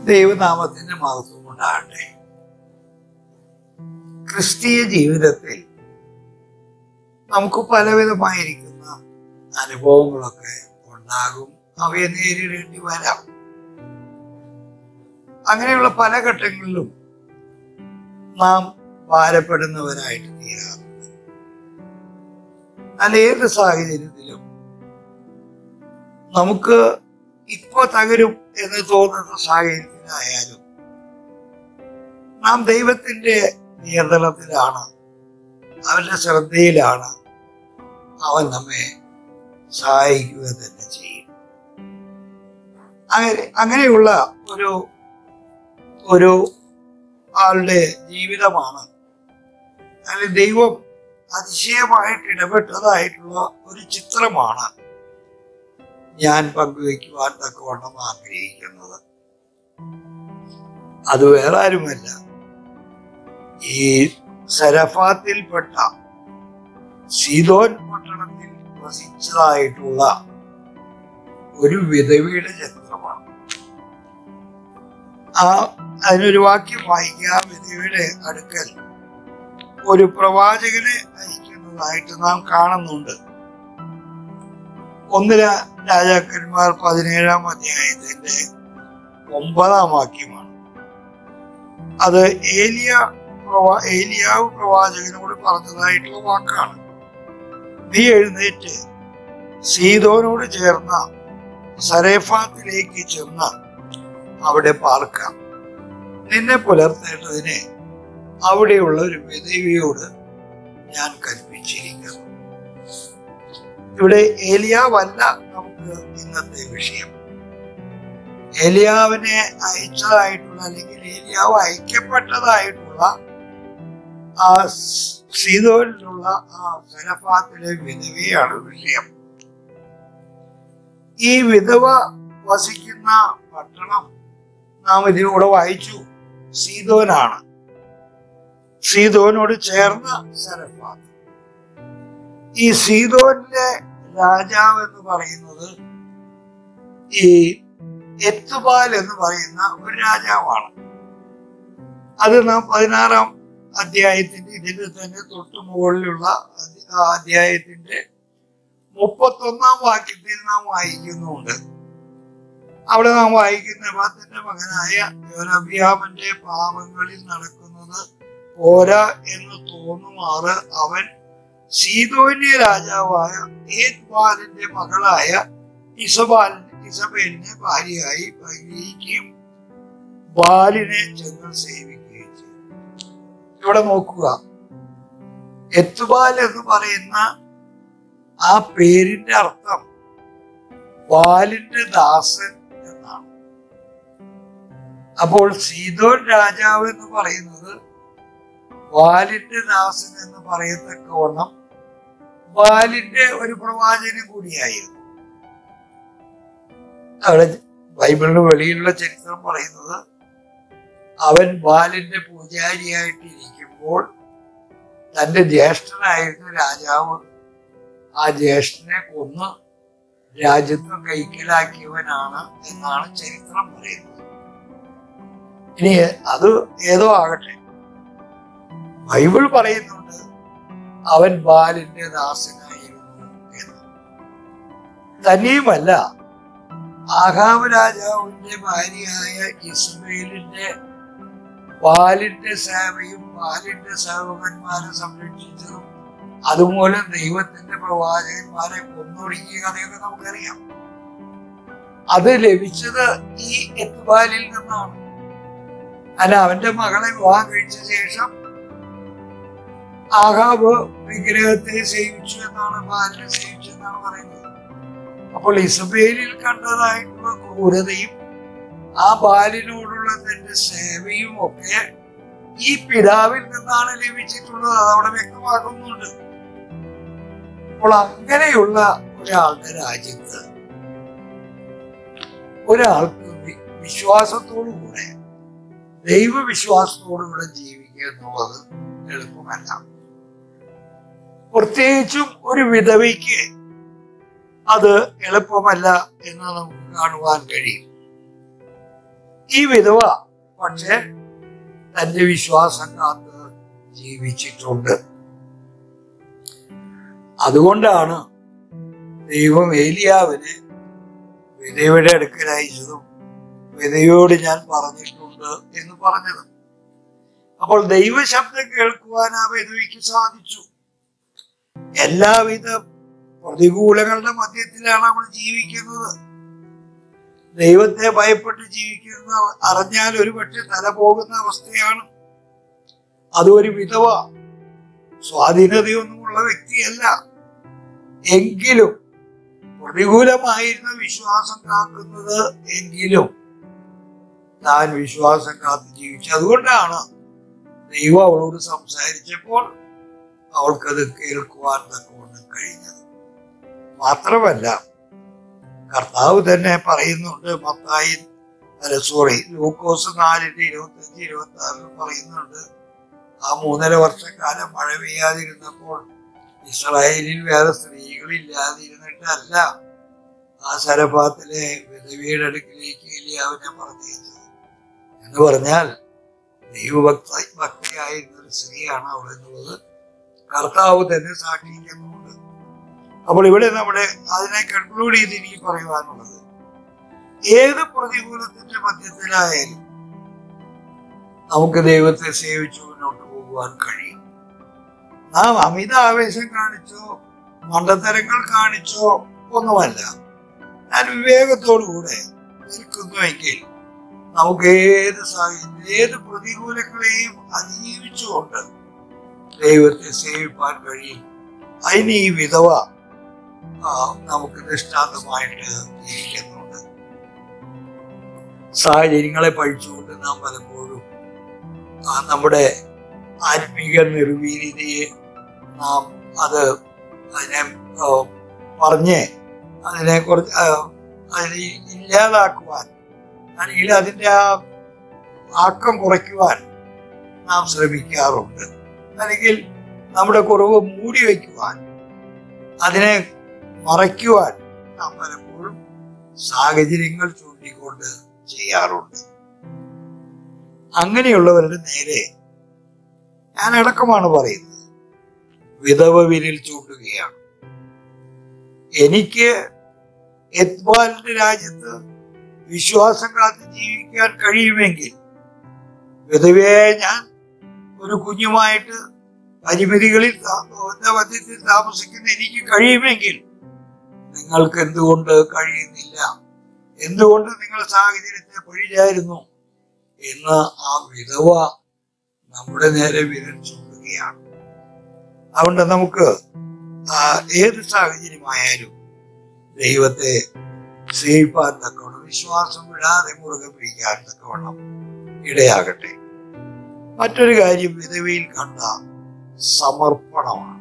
ദൈവനാമത്തിന്റെ മഹത്വം ഉണ്ടാകട്ടെ. ക്രിസ്തീയ ജീവിതത്തിൽ നമുക്ക് പലവിധമായിരിക്കുന്ന അനുഭവങ്ങളൊക്കെ ഉണ്ടാകും, അവയെ നേരിടേണ്ടി വരാം. അങ്ങനെയുള്ള പല ഘട്ടങ്ങളിലും നാം ഭാരപ്പെടുന്നവരായിട്ട് തീരാറുണ്ട്. എന്നാൽ ഏത് സാഹചര്യത്തിലും നമുക്ക് ഇപ്പൊ തകരും എന്ന് തോന്നുന്ന സാഹചര്യത്തിലായാലും നാം ദൈവത്തിന്റെ നിയന്ത്രണത്തിലാണ്, അവന്റെ ശ്രദ്ധയിലാണ്. അവൻ നമ്മെ സഹായിക്കുക തന്നെ ചെയ്യും. അങ്ങനെയുള്ള ഒരു ആളുടെ ജീവിതമാണ്, അല്ലെങ്കിൽ ദൈവം അതിശയമായിട്ട് ഇടപെട്ടതായിട്ടുള്ള ഒരു ചിത്രമാണ് ഞാൻ പങ്കുവയ്ക്കുവാൻ തക്കവണ്ണം ആഗ്രഹിക്കുന്നത്. അത് വേറെ ആരുമല്ല, ഈ സരഫാത്തിൽപ്പെട്ട സീദോൻ പട്ടണത്തിൽ വസിച്ചതായിട്ടുള്ള ഒരു വിധവയുടെ ചരിത്രമാണ്. അതിനൊരു വാക്യം വായിക്കാം. വിധവയുടെ അടുക്കൽ ഒരു പ്രവാചകനെ അയക്കുന്നതായിട്ട് നാം കാണുന്നുണ്ട്. 1 രാജാക്കന്മാർ 17-ാം അധ്യായത്തിന്റെ 9-ാം വാക്യമാണ്. അത് ഏലിയാവ് പ്രവാചകനോട് പറഞ്ഞതായിട്ടുള്ള വാക്കാണ്. നീ എഴുന്നേറ്റ് സീദോനോട് ചേർന്ന സരേഫാത്തിലേക്ക് ചെന്ന് അവിടെ പാർക്കാം. നിന്നെ പുലർത്തേണ്ടതിന് അവിടെയുള്ള ഒരു വിധവയോട് ഞാൻ കൽപ്പിച്ചിരിക്കുന്നു. ഇവിടെ ഏലിയാവല്ല നമുക്ക് ഇന്നത്തെ വിഷയം. ഏലിയാവിനെ അയച്ചതായിട്ടുള്ള, അല്ലെങ്കിൽ ഏലിയാവ് അയക്കപ്പെട്ടതായിട്ടുള്ള ആ സീദോനിലുള്ള ആ സരഫാത്തിലെ വിധവയാണ് വിഷയം. ഈ വിധവ വസിക്കുന്ന പട്ടണം നാം ഇതിലൂടെ വായിച്ചു, സീദോനാണ്. സീദോനോട് ചേർന്ന സരഫാത്ത്. ഈ സീദോനിലെ രാജാവ് എന്ന് പറയുന്നത് ഈ എത്തുബാൽ എന്ന് പറയുന്ന ഒരു രാജാവാണ്. അത് നാം 16-ാം അധ്യായത്തിന്റെ ഇതിന്റെ തന്നെ തൊട്ടു മുകളിലുള്ള അധ്യായത്തിന്റെ 31-ാം വാക്യത്തിൽ നാം വായിക്കുന്നുണ്ട്. അവിടെ നാം വായിക്കുന്ന നെബാത്തിന്റെ മകനായ യൊരോബെയാമിന്റെ പാപങ്ങളിൽ നടക്കുന്നത് പോരാ എന്ന് തോന്നുമാറ് അവൻ സീദോന്യ രാജാവായ ഏത്ബാലിന്റെ മകളായ ഇസബേലിനെ ഭാര്യയായി പരിഗ്രഹിക്കുകയും ബാലിനെ ചെന്ന് സേവിക്കുകയും ചെയ്തു. ഇവിടെ നോക്കുക, എത്തുബാൽ എന്ന് പറയുന്ന ആ പേരിന്റെ അർത്ഥം ബാലിന്റെ ദാസൻ എന്നാണ്. അപ്പോൾ സീദോൻ രാജാവ് എന്ന് പറയുന്നത് ബാലിന്റെ ദാസൻ എന്ന് പറയത്തക്കവണ്ണം ബാലിന്റെ ഒരു പ്രവാചകൻ കൂടിയായിരുന്നു. അവിടെ ബൈബിളിന് വെളിയിലുള്ള ചരിത്രം പറയുന്നത് അവൻ ബാലിന്റെ പൂജാരിയായിട്ടിരിക്കുമ്പോൾ തന്റെ ജ്യേഷ്ഠനായിരുന്ന രാജാവ് ആ ജ്യേഷ്ഠനെ കൊന്ന് രാജ്യത്വം കൈക്കലാക്കിയവനാണ് എന്നാണ് ചരിത്രം പറയുന്നത്. ഇനി അത് ഏതോ ആകട്ടെ, ബൈബിൾ പറയുന്നുണ്ട് അവൻ ബാലിന്റെ ദാസനായിരുന്നു എന്ന്. തന്നെയുമല്ല, ആഹാബ് രാജാവിന്റെ ഭാര്യയായ ഇസ്മേലിന്റെ ബാലിന്റെ സേവയും ബാലിന്റെ സേവകന്മാരെ സംരക്ഷിച്ചതും അതുമൂലം ദൈവത്തിന്റെ പ്രവാചകന്മാരെ കൊന്നൊടുക്കിയ കഥയൊക്കെ നമുക്കറിയാം. അത് ലഭിച്ചത് ഈ എത്തുബാലിൽ നിന്നാണ്. അല്ല, അവന്റെ മകളെ വിവാഹം കഴിച്ച ശേഷം ആഹാബ് വിഗ്രഹത്തെ സേവിച്ചു എന്നാണ്, ബാലിനെ സേവിച്ചു എന്നാണ് പറയുന്നത്. അപ്പോൾ ഇസബേലിൽ കണ്ടതായിട്ടുള്ള ക്രൂരതയും ആ ബാലിനോടുള്ള തന്റെ സേവയും ഒക്കെ ഈ പിതാവിൽ നിന്നാണ് ലഭിച്ചിട്ടുള്ളത്. അതവിടെ വ്യക്തമാക്കുന്നുണ്ട്. അപ്പോൾ അങ്ങനെയുള്ള ഒരാളുടെ രാജ്യത്ത് ഒരാൾക്ക് വിശ്വാസത്തോടുകൂടെ, ദൈവവിശ്വാസത്തോടുകൂടെ ജീവിക്കുക എന്നുള്ളത് എളുപ്പമല്ല. പ്രത്യേകിച്ചും ഒരു വിധവയ്ക്ക് അത് എളുപ്പമല്ല എന്ന് നമുക്ക് കാണുവാൻ കഴിയും. ഈ വിധവ പക്ഷെ തന്റെ വിശ്വാസം കാത്ത് ജീവിച്ചിട്ടുണ്ട്. അതുകൊണ്ടാണ് ദൈവം ഏലിയാവിനെ വിധവയുടെ അടുക്കൽ അയച്ചതും വിധവയോട് ഞാൻ പറഞ്ഞിട്ടുണ്ട് എന്ന് പറഞ്ഞത്. അപ്പോൾ ദൈവശബ്ദം കേൾക്കുവാൻ ആ വിധവയ്ക്ക് സാധിച്ചു. എല്ലാവിധ പ്രതികൂലങ്ങളുടെ മധ്യത്തിലാണ് അവൾ ജീവിക്കുന്നത്. ദൈവത്തെ ഭയപ്പെട്ട് ജീവിക്കുന്ന അറിഞ്ഞാൽ ഒരു പക്ഷെ തല പോകുന്ന അവസ്ഥയാണ്. അതൊരു വിധവ സ്വാധീനതയൊന്നുമുള്ള വ്യക്തിയല്ല. എങ്കിലും പ്രതികൂലമായിരുന്ന വിശ്വാസം കാക്കുന്നത് എങ്കിലും താൻ വിശ്വാസം കാത്ത് ജീവിച്ചു. അതുകൊണ്ടാണ് ദൈവം അവളോട് സംസാരിച്ചപ്പോൾ അവൾക്കത് കേൾക്കുവാൻ തക്കവണ്ണം കഴിഞ്ഞത്. മാത്രമല്ല കർത്താവ് തന്നെ പറയുന്നുണ്ട്, ലൂക്കോസ് 4:25-26 പറയുന്നുണ്ട്, ആ 3.5 വർഷക്കാലം മഴ പെയ്യാതിരുന്നപ്പോൾ ഇസ്രായേലിൽ വേറെ സ്ത്രീകളില്ലാതിരുന്നിട്ടല്ല ആ സരഫാത്തിലെ വിധവയുടെ അടുക്കിലേക്ക് ഏലിയാവിനെ പറഞ്ഞയച്ചത്. എന്ന് പറഞ്ഞാൽ ദൈവഭക്തിയായിരുന്ന ഒരു സ്ത്രീയാണ് അവൾ എന്നുള്ളത് കർത്താവ് തന്നെ സാക്ഷിക്കുന്നുണ്ട്. അപ്പോൾ ഇവിടെ നമ്മുടെ അതിനെ കൺക്ലൂഡ് ചെയ്ത് എനിക്ക് പറയുവാനുള്ളത്, ഏത് പ്രതികൂലത്തിന്റെ മധ്യത്തിലായാലും നമുക്ക് ദൈവത്തെ സേവിച്ചു മുന്നോട്ട് പോകുവാൻ കഴിയും. നാം അമിത ആവേശം കാണിച്ചോ മണ്ടത്തരങ്ങൾ കാണിച്ചോ ഒന്നുമല്ല. ഞാൻ വിവേകത്തോടുകൂടെ നിൽക്കുന്നുവെങ്കിൽ നമുക്ക് ഏത് സാഹചര്യം ഏത് പ്രതികൂലങ്ങളെയും അതിജീവിച്ചുകൊണ്ട് ദൈവത്തെ സേവിപ്പാൻ കഴിയും. അതിന് ഈ വിധവ നമുക്ക് ദൃഷ്ടാന്തമായിട്ട് ഇരിക്കുന്നുണ്ട്. സാഹചര്യങ്ങളെ പഠിച്ചുകൊണ്ട് നാം പലപ്പോഴും നമ്മുടെ ആത്മീക നിർവീര്യതയെ നാം അതിനെ പറഞ്ഞ് അതിനെക്കുറിച്ച് അതിനെ ഇല്ലാതാക്കുവാൻ അല്ലെങ്കിൽ അതിൻ്റെ ആ ആക്കം കുറയ്ക്കുവാൻ നാം ശ്രമിക്കാറുണ്ട്. അല്ലെങ്കിൽ നമ്മുടെ കുറവ് മൂടി വയ്ക്കുവാൻ, അതിനെ മറയ്ക്കുവാൻ നാം പലപ്പോഴും സാഹചര്യങ്ങൾ ചൂണ്ടിക്കൊണ്ട് ചെയ്യാറുണ്ട്. അങ്ങനെയുള്ളവരുടെ നേരെ ഞാൻ അടക്കമാണ് പറയുന്നത്, വിധവ വിരൽ ചൂണ്ടുകയാണ്. എനിക്ക് എത്ബാലിന്റെ രാജ്യത്ത് വിശ്വാസം കാത്ത് ജീവിക്കാൻ കഴിയുമെങ്കിൽ, വിധവയായ ഞാൻ ഒരു കുഞ്ഞുമായിട്ട് പരിമിതികളിൽ മധ്യത്തിൽ താമസിക്കുന്ന എനിക്ക് കഴിയുമെങ്കിൽ നിങ്ങൾക്ക് എന്തുകൊണ്ട് കഴിയുന്നില്ല? എന്തുകൊണ്ട് നിങ്ങൾ സാഹചര്യത്തെ പഴിചായിരുന്നു എന്ന് ആ വിധവ നമ്മുടെ നേരെ വിരൽ ചൂണ്ടുകയാണ്. അതുകൊണ്ട് നമുക്ക് ഏത് സാഹചര്യമായാലും ദൈവത്തെ സേവിപ്പാൻ തക്കവണ്ണം, വിശ്വാസം വിടാതെ മുറുകെ പിടിക്കാൻ തക്കവണ്ണം ഇടയാകട്ടെ. മറ്റൊരു കാര്യം വിധവയിൽ കണ്ട സമർപ്പണമാണ്.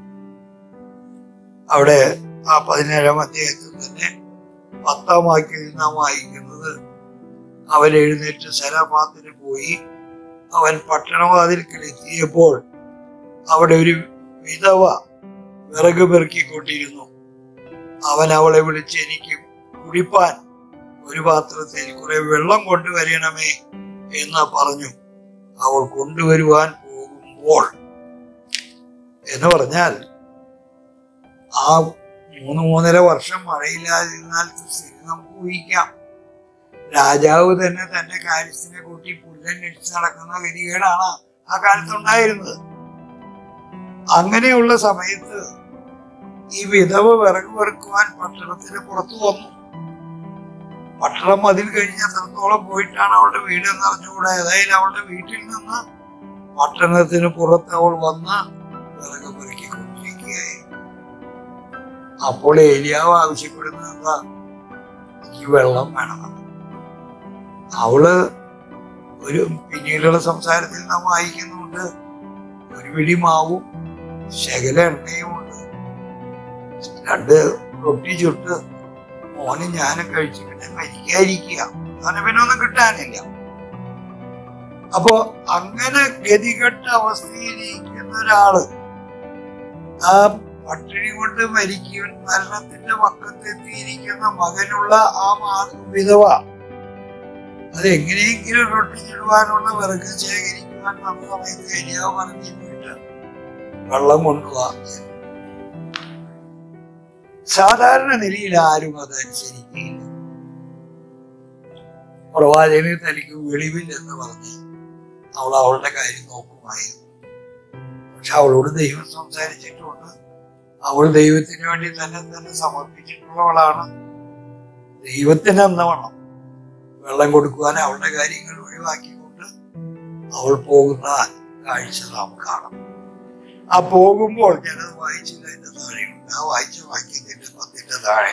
അവിടെ ആ 17-ാം അധ്യായത്തിൽ തന്നെ 10-ാം വാക്യത്തിൽ നാം വായിക്കുന്നത്, അവൻ എഴുന്നേറ്റ് സരഫാത്തിന് പോയി അവൻ പട്ടണവാതിൽക്കൽ എത്തിയപ്പോൾ അവിടെ ഒരു വിധവ വിറക് പെറുക്കിക്കൊണ്ടിരുന്നു. അവൻ അവളെ വിളിച്ച്, എനിക്ക് കുടിപ്പാൻ ഒരു പാത്രത്തിൽ കുറെ വെള്ളം കൊണ്ടുവരണമേ എന്ന് പറഞ്ഞു. അവൾ കൊണ്ടുവരുവാൻ പോകുമ്പോൾ എന്ന് പറഞ്ഞാൽ ആ 3-3.5 വർഷം മഴയില്ലാതിരുന്നാൽ സ്ഥിതി നമുക്ക് ഊഹിക്കാം. രാജാവ് തന്നെ തന്റെ കാര്യസ്ഥനെ കൂട്ടി പുല്ലന്വേഷിച്ച് നടക്കുന്ന ഗതികേടാണ് ആ കാലത്തുണ്ടായിരുന്നത്. അങ്ങനെയുള്ള സമയത്ത് ഈ വിധവ വിറക് പെറുക്കുവാൻ പട്ടണത്തിന് പുറത്തു വന്നു. പട്ടണം അതിൽ കഴിഞ്ഞ് എത്രത്തോളം പോയിട്ടാണ് അവളുടെ വീട് എന്ന് അറിഞ്ഞുകൂടാ. ഏതായാലും അവളുടെ വീട്ടിൽ നിന്ന് പട്ടണത്തിന് പുറത്ത് അവൾ വന്ന് വിറക് പെറുക്കിക്കൊണ്ടിരിക്കുകയായി. അപ്പോൾ ഏലിയാവ് ആവശ്യപ്പെടുന്നത് എന്താ? ഈ വെള്ളം വേണമെന്ന്. അവള് പിന്നീടുള്ള സംസാരത്തിൽ നാം വായിക്കുന്നുണ്ട്, ഒരു പിടി മാവും ശകല എണ്ണയും ഉണ്ട്, 2 റൊട്ടി ചുട്ട് മോന് ഞാനും കഴിച്ചിട്ട് മരിക്കാതിരിക്കുക, അവനെ പിന്നെ ഒന്നും കിട്ടാനില്ല. അപ്പോ അങ്ങനെ ഗതികെട്ട അവസ്ഥയിലിരിക്കുന്ന ഒരാള് ആ പട്ടിണി കൊണ്ട് മരണത്തിന്റെ പക്കത്തെത്തിയിരിക്കുന്ന മകനുള്ള ആ വിധവ അത് എങ്ങനെയെങ്കിലും റൊട്ടിച്ചിടുവാനുള്ള വിറക് ശേഖരിക്കുവാൻ വന്ന സമയത്ത് ഏലിയാവ് പറഞ്ഞു പോയിട്ട് വെള്ളം കൊണ്ടുപോവാ. സാധാരണ നിലയിൽ ആരും അതനുസരിക്കുകയില്ല. പ്രവാചകനെ തനിക്ക് വെളിവില്ലെന്ന് പറഞ്ഞ് അവൾ അവളുടെ കാര്യം നോക്കുമായിരുന്നു. പക്ഷെ അവളോട് ദൈവം സംസാരിച്ചിട്ടുണ്ട്. അവൾ ദൈവത്തിന് വേണ്ടി തന്നെ സമർപ്പിച്ചിട്ടുള്ളവളാണ്. ദൈവത്തിന് എന്നവണ്ണം വെള്ളം കൊടുക്കുവാൻ അവളുടെ കാര്യങ്ങൾ ഒഴിവാക്കിക്കൊണ്ട് അവൾ പോകുന്ന കാഴ്ച നാം കാണാം. ആ പോകുമ്പോൾ ഞാനത് വായിച്ചില്ല, എന്റെ താഴെയുണ്ട്. ആ വായിച്ച വാക്യത്തിന്റെ 10 താഴെ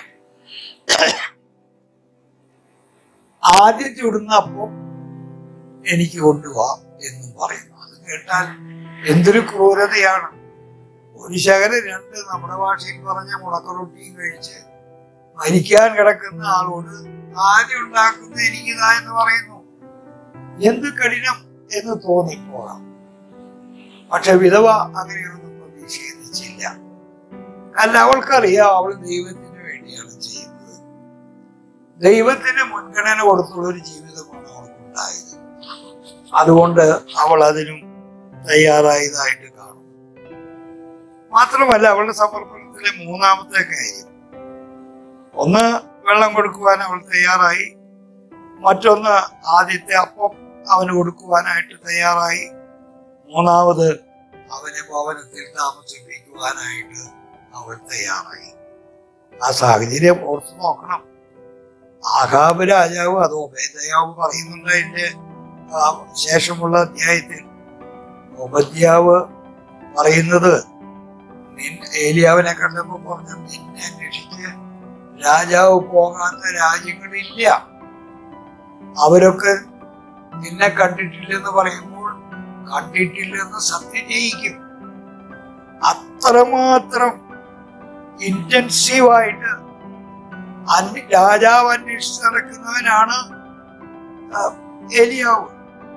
ആദ്യം ചുടുന്ന അപ്പം എനിക്ക് കൊണ്ടുപോവാം എന്നും പറയുന്നു. അത് കേട്ടാൽ എന്തൊരു ക്രൂരതയാണ്. ഒരു ശകലം 2 നമ്മുടെ ഭാഷയിൽ പറഞ്ഞ മുടക്കറൊട്ടിയും കഴിച്ച് മരിക്കാൻ കിടക്കുന്ന ആളോട് ആദ്യം ഉണ്ടാക്കുന്ന എനിക്കിതാ എന്ന് പറയുന്നു. എന്ത് കഠിനം എന്ന് തോന്നിപ്പോകാം. പക്ഷെ വിധവ അങ്ങനെയൊന്നും പ്രതീക്ഷിച്ചില്ല. കാരണം അവൾക്കറിയാം അവൾ ദൈവത്തിന് വേണ്ടിയാണ് ചെയ്യുന്നത്. ദൈവത്തിന് മുൻഗണന കൊടുത്തുള്ള ഒരു ജീവിതമാണ് അവൾക്കുണ്ടായത്. അതുകൊണ്ട് അവൾ അതിനും തയ്യാറായതായിട്ട് കാണും. മാത്രമല്ല അവളുടെ സമർപ്പണത്തിലെ 3-ാമത്തെ കാര്യം, ഒന്ന് വെള്ളം കൊടുക്കുവാൻ അവൾ തയ്യാറായി, മറ്റൊന്ന് ആദ്യത്തെ അപ്പം അവന് കൊടുക്കുവാനായിട്ട് തയ്യാറായി, 3-ാമത് അവനെ ഭവനത്തിൽ താമസിപ്പിക്കുവാനായിട്ട് അവൾ തയ്യാറായി. ആ സാഹചര്യം ഓർത്ത് നോക്കണം. ആഹാബ് രാജാവ്, അത് ഓബദ്യാവ് പറയുന്നുണ്ട് അതിന്റെ ശേഷമുള്ള അധ്യായത്തിൽ. ഓബദ്യാവ് പറയുന്നത് ഏലിയാവിനെ കണ്ടപ്പോ പറഞ്ഞു, നിന്നെ അന്വേഷിച്ച് രാജാവ് പോകാത്ത രാജ്യങ്ങളില്ല. അവരൊക്കെ നിന്നെ കണ്ടിട്ടില്ലെന്ന് പറയുമ്പോൾ കണ്ടിട്ടില്ലെന്ന് സത്യം ചെയ്യിക്കും. അത്രമാത്രം ഇന്റൻസീവായിട്ട് രാജാവ് അന്വേഷിച്ച് നടക്കുന്നവനാണ് ഏലിയാവ്.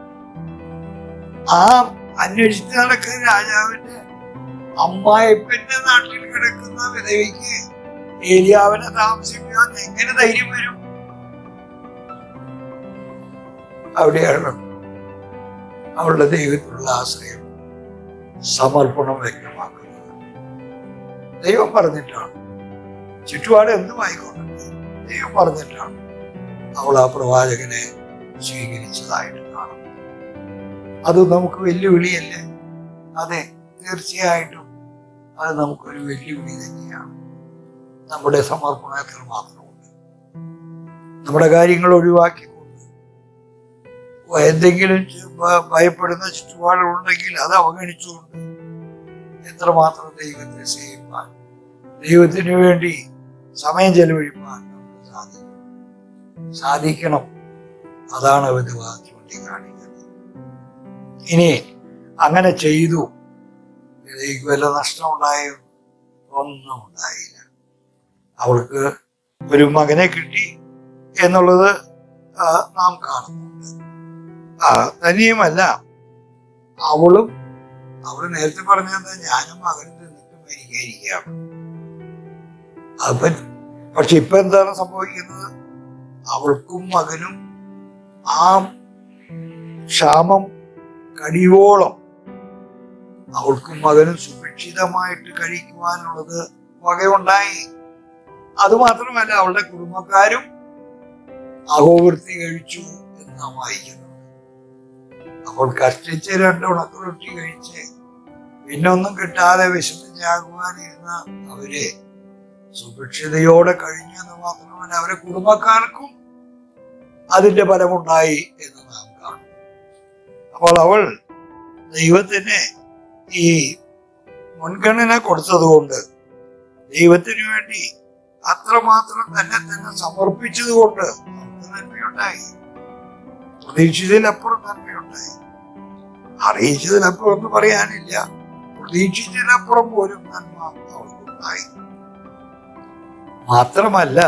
ആ അന്വേഷിച്ച് നടക്കുന്ന രാജാവിന്റെ അമ്മായിപ്പന്റെ നാട്ടിൽ കിടക്കുന്ന വിധവയ്ക്ക് ഏലിയാവിനെ താമസിപ്പിക്കാൻ എങ്ങനെ ധൈര്യം വരും? അവിടെയാണ് അവളുടെ ദൈവത്തിലുള്ള ആശ്രയം, സമർപ്പണം വ്യക്തമാക്കുന്നത്. ദൈവം പറഞ്ഞിട്ടാണ്, ചുറ്റുപാട് എന്തുമായിക്കോട്ടെ ദൈവം പറഞ്ഞിട്ടാണ് അവൾ ആ പ്രവാചകനെ സ്വീകരിച്ചതായിട്ട് കാണും. അത് നമുക്ക് വെല്ലുവിളിയല്ലേ? അതെ, തീർച്ചയായിട്ടും അത് നമുക്കൊരു വെല്ലുവിളി തന്നെയാണ്. നമ്മുടെ സമർപ്പണത്തിൽ മാത്രമുണ്ട്. നമ്മുടെ കാര്യങ്ങൾ ഒഴിവാക്കിക്കൊണ്ട് എന്തെങ്കിലും ഭയപ്പെടുന്ന ചുറ്റുപാടുകളുണ്ടെങ്കിൽ അത് അവഗണിച്ചുകൊണ്ട് എത്രമാത്രം ദൈവത്തെ സേവിപ്പാൻ, ദൈവത്തിന് വേണ്ടി സമയം ചെലവഴിപ്പാൻ നമുക്ക് സാധിക്കണം. അതാണ് വിധവ ചൂണ്ടിക്കാണിക്കുന്നത്. ഇനി അങ്ങനെ ചെയ്തു, വിധവയ്ക്ക് വല്ല നഷ്ടമുണ്ടായോ? ഒന്നും ഉണ്ടായില്ല. അവൾക്ക് ഒരു മകനെ കിട്ടി എന്നുള്ളത് നാം കാണുന്നുണ്ട്. തന്നെയുമല്ല, അവള് നേരത്തെ പറഞ്ഞത് ഞാനും മകനും തിന്നിട്ട് മരിക്കാതിരിക്കുകയാണ്. പക്ഷെ ഇപ്പൊ എന്താണ് സംഭവിക്കുന്നത്? അവൾക്കും മകനും ആ ക്ഷാമം കഴിയുവോളം അവൾക്കും മകനും സുരക്ഷിതമായിട്ട് കഴിക്കുവാനുള്ളത് വകയുണ്ടായി. അതുമാത്രമല്ല, അവളുടെ കുടുംബക്കാരും അഹോവൃത്തി കഴിച്ചു എന്ന് നാം വായിക്കുന്നു. അപ്പോൾ കഷ്ടിച്ച് 2 ഉണക്കറൊട്ടി കഴിച്ച് പിന്നെ ഒന്നും കിട്ടാതെ വിശന്നിച്ചാകുവാനിരുന്ന അവര് സുരക്ഷിതയോടെ കഴിഞ്ഞു എന്ന് മാത്രമല്ല, അവരെ കുടുംബക്കാർക്കും അതിന്റെ ഫലമുണ്ടായി എന്ന് നാം കാണും. അപ്പോൾ അവൾ ദൈവത്തിന് ഈ മുൻഗണന കൊടുത്തതുകൊണ്ട്, ദൈവത്തിന് വേണ്ടി അത്രമാത്രം തന്നെ സമർപ്പിച്ചത് കൊണ്ട് അവർക്ക് നന്മയുണ്ടായി. പ്രതീക്ഷിച്ചതിലപ്പുറം നന്മയുണ്ടായി. അറിയിച്ചതിലപ്പുറം ഒന്നും പറയാനില്ല. പ്രതീക്ഷിച്ചതിലപ്പുറം പോലും നന്മ അവർക്കുണ്ടായി. മാത്രമല്ല,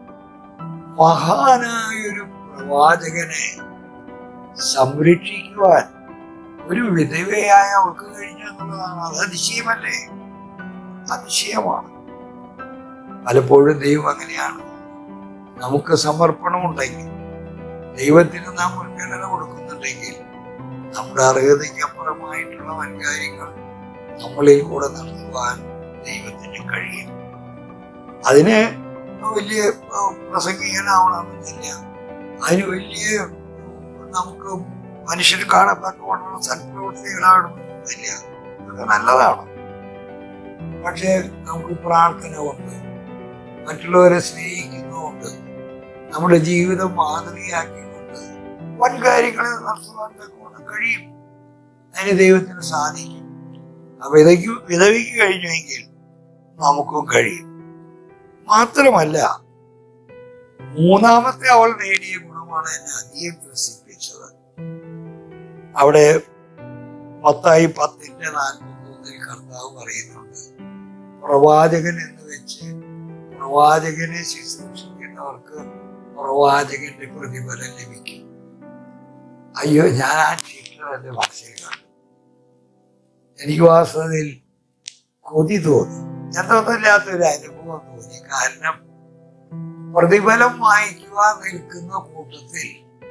മഹാനായൊരു പ്രവാചകനെ സംരക്ഷിക്കുവാൻ ഒരു വിധവയായ അവൾക്ക് കഴിഞ്ഞു എന്നുള്ളതാണ്. അത് അതിശയമല്ലേ? അതിശയമാണ്. പലപ്പോഴും ദൈവം അങ്ങനെയാണ്. നമുക്ക് സമർപ്പണമുണ്ടെങ്കിൽ, ദൈവത്തിന് നാം മുൻഗണന കൊടുക്കുന്നുണ്ടെങ്കിൽ നമ്മുടെ അർഹതയ്ക്ക് അപ്പുറമായിട്ടുള്ള വൻകാര്യങ്ങൾ നമ്മളിൽ കൂടെ നടത്തുവാൻ ദൈവത്തിന് കഴിയും. അതിന് വലിയ പ്രസംഗികനാവണമെന്നില്ല, അതിന് വലിയ നമുക്ക് മനുഷ്യർ കാണത്തക്കവണ്ണമുള്ള സൽപ്രവൃത്തികളാകണമെന്നില്ല. ഇതൊക്കെ നല്ലതാണ്. പക്ഷെ നമുക്ക് പ്രാർത്ഥന കൊണ്ട്, മറ്റുള്ളവരെ സ്നേഹിക്കുന്നതുകൊണ്ട്, നമ്മുടെ ജീവിതം മാതൃകയാക്കിക്കൊണ്ട് വൻകാര്യങ്ങളെ നടത്തുവാൻ കഴിയും. അതിന് ദൈവത്തിന് സാധിക്കും. അപ്പൊ വിധവിക്ക് കഴിഞ്ഞുവെങ്കിൽ നമുക്കും കഴിയും. മാത്രമല്ല, മൂന്നാമത്തെ അവൾ നേടിയ ഗുണമാണ് എന്നെ അധികം ത്രസിപ്പിച്ചത്. അവിടെ മത്തായി 10:41 കർത്താവ് പറയുന്നുണ്ട്, പ്രവാചകൻ എന്ന് വെച്ച് പ്രവാചകനെ ശുശ്രൂഷിക്കുന്നവർക്ക് പ്രവാചകന്റെ പ്രതിഫലം ലഭിക്കും. അയ്യോ, ഞാൻ ആ ടീച്ചറന്റെ ഭാഷയിൽ കണ്ടു. എനിക്ക് വാസ്തവത്തിൽ കൊതി തോന്നി, എന്തൊന്നുമില്ലാത്തൊരു അനുഭവം തോന്നി. കാരണം പ്രതിഫലം വാങ്ങിക്കുവാൻ നിൽക്കുന്ന കൂട്ടത്തിൽ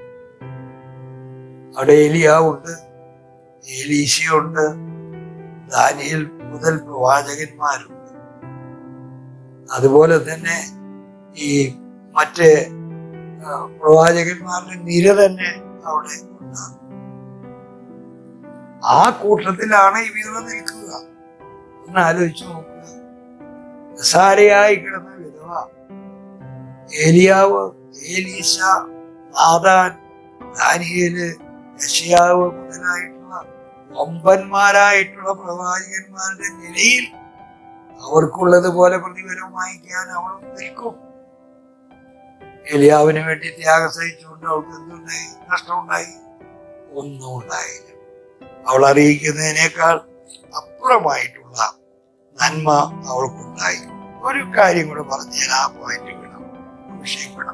അവിടെ ഏലിയാവുണ്ട്, എലീശയുണ്ട്, ദാനിയേൽ മുതൽ പ്രവാചകന്മാരുണ്ട്. അതുപോലെ തന്നെ ഈ മറ്റ് പ്രവാചകന്മാരുടെ നിര തന്നെ അവിടെ ഉണ്ടാകും. ആ കൂട്ടത്തിലാണ് ഈ വിധവ നിൽക്കുക. ഒന്ന് ആലോചിച്ചു നോക്കുക. നിസ്സാരയായി കിടന്ന വിധവ, ഏലിയാവ്, എലീശ, നാഥാൻ, ദാനിയേല്, യെശയ്യാവ് മുതലായിട്ടുള്ള വമ്പന്മാരായിട്ടുള്ള പ്രവാചകന്മാരുടെ നിലയിൽ അവർക്കുള്ളതുപോലെ പ്രതിഫലം വാങ്ങിക്കാൻ അവൾ നിൽക്കും. ഏലിയാവിന് വേണ്ടി ത്യാഗം സഹിച്ചുകൊണ്ട് അവൾക്ക് എന്തുണ്ടായി? നഷ്ടമുണ്ടായി? ഒന്നും ഉണ്ടായില്ല. അവൾ അറിയിക്കുന്നതിനേക്കാൾ അപ്പുറമായിട്ടുള്ള നന്മ അവൾക്കുണ്ടായി. ഒരു കാര്യം കൂടെ പറഞ്ഞ് ഞാൻ ആ പോയിന്റ് വിഷയപ്പെടാം.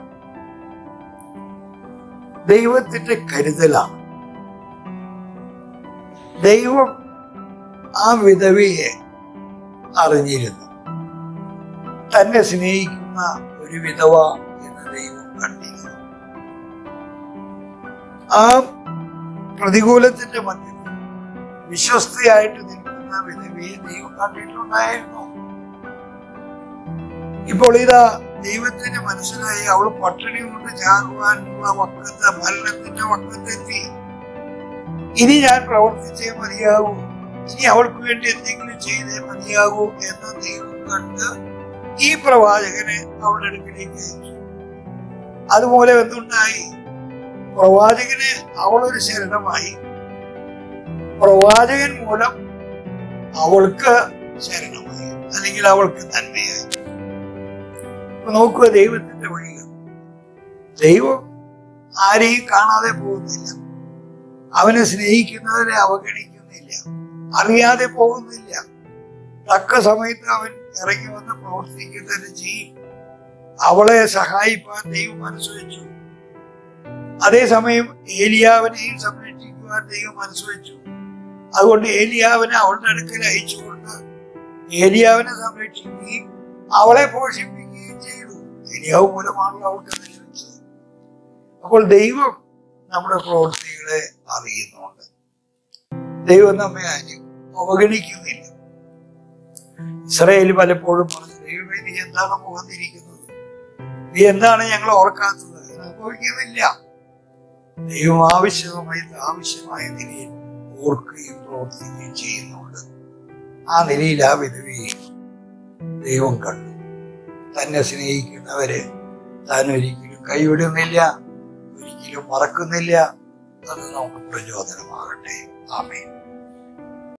ദൈവത്തിന്റെ കരുതലാണ്. ദൈവം ആ വിധവയെ അറിഞ്ഞിരുന്നു. തന്നെ സ്നേഹിക്കുന്ന ഒരു വിധവ എന്ന് ദൈവം കണ്ടിരുന്നു. ആ പ്രതികൂലത്തിന്റെ മധ്യത്തിൽ വിശ്വസ്തയായിട്ട് നിൽക്കുന്ന വിധവയെ ദൈവം കണ്ടിട്ടുണ്ടായിരുന്നു. ഇപ്പോൾ ഇതാ ദൈവത്തിന് മനസ്സിലായി, അവൾ പട്ടിണി കൊണ്ട് ചാകുവാനുള്ള വക്കത്ത്, മരണത്തിന്റെ വക്കത്തെത്തി. ഇനി ഞാൻ പ്രവർത്തിച്ചേ മതിയാകൂ, ഇനി അവൾക്ക് വേണ്ടി എന്തെങ്കിലും ചെയ്തേ മതിയാകൂ എന്ന് ദൈവം കണ്ട് ഈ പ്രവാചകനെ അവളുടെ അടുക്കിലേക്ക് അയച്ചു. അതുപോലെ എന്തുണ്ടായി? പ്രവാചകന് അവളൊരു ശരണമായി, പ്രവാചകൻ മൂലം അവൾക്ക് ശരണമായി, അല്ലെങ്കിൽ അവൾക്ക് നന്മയായി. നോക്കുക ദൈവത്തിന്റെ വഴികൾ. ദൈവം ആരെയും കാണാതെ പോകുന്നില്ല, അവനെ സ്നേഹിക്കുന്നവരെ അവഗണിക്കുന്നില്ല, അറിയാതെ പോകുന്നില്ല. തക്ക സമയത്ത് അവൻ ഇറങ്ങി വന്ന് പ്രവർത്തിക്കുന്നത് ചെയ്യും. അവളെ സഹായിപ്പാൻ ദൈവം മനസ്സ് വെച്ചു. അതേസമയം ഏലിയാവിനെയും സംരക്ഷിക്കുവാൻ ദൈവം മനസ്സ് വെച്ചു. അതുകൊണ്ട് ഏലിയാവിനെ അവളുടെ അടുക്കൽ അയച്ചുകൊണ്ട് ഏലിയാവിനെ സംരക്ഷിക്കുകയും അവളെ പോഷിപ്പിക്കുകയും ചെയ്തു. ഏലിയാവ് മൂലമാണല്ലോ അവൾക്ക് ലഭിച്ചത്. അപ്പോൾ ദൈവം നമ്മുടെ പ്രവൃത്തികളെ അറിയുന്നുണ്ട്. ദൈവം നമ്മെ അവഗണിക്കുന്നില്ല. ഇസ്രായേൽ പലപ്പോഴും പറഞ്ഞു, ദൈവമേ നീ എന്താണ് മുഖത്തിരിക്കുന്നത്, നീ എന്താണ് ഞങ്ങൾ ഓർക്കാത്തത്? അനുഭവിക്കുന്നില്ല. ദൈവം ആവശ്യമായ നിലയിൽ ഓർക്കുകയും പ്രവർത്തിക്കുകയും ചെയ്യുന്നുണ്ട്. ആ നിലയിൽ ആ വിധവയെ ദൈവം കണ്ടു. തന്നെ സ്നേഹിക്കുന്നവരെ താൻ ഒരിക്കലും കൈവിടുന്നില്ല, ഒരിക്കലും മറക്കുന്നില്ല. അത് നമുക്ക് പ്രചോദനമാകട്ടെ. ആമേൻ.